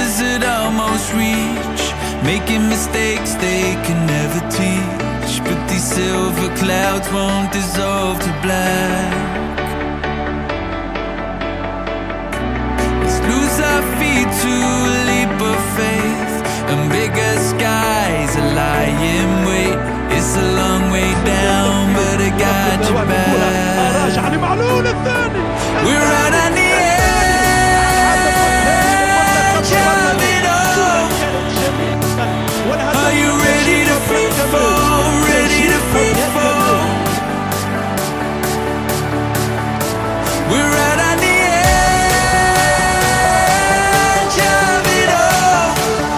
desert almost reach, making mistakes they can never teach. But these silver clouds won't dissolve to black. Let's lose our feet to a leap of faith, and bigger skies are lying in wait. It's a long way down, but I got your back. We're right on the edge of it all. Are you ready to free fall? Ready to free fall? We're right on the edge of it all.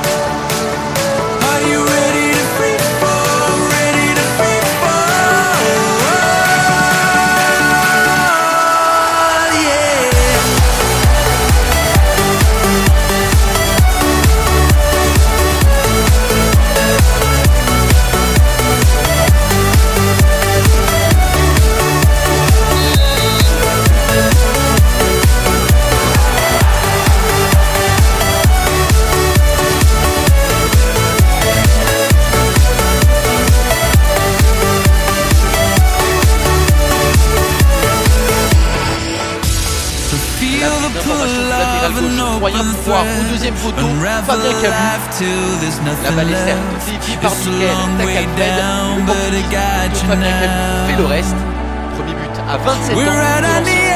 Are you ready to free fall? Ready to free fall? Yeah. Moyen de pouvoir au deuxième poteau, Fabien Cabou. La balle est certes déviée par Mickaël Takabed. Le banc de Fabien Cabou fait le reste. Premier but à 27 ans.